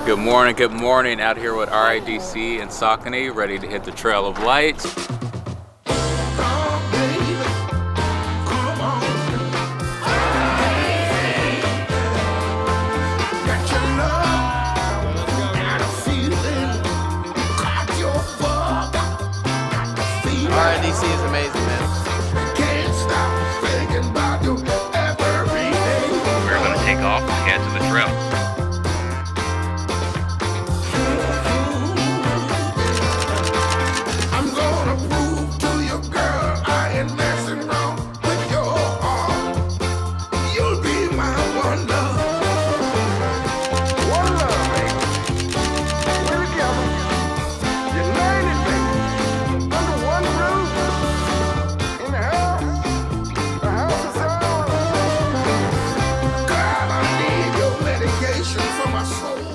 Good morning, out here with RIDC and Saucony, ready to hit the Trail of Lights. RIDC is amazing, man.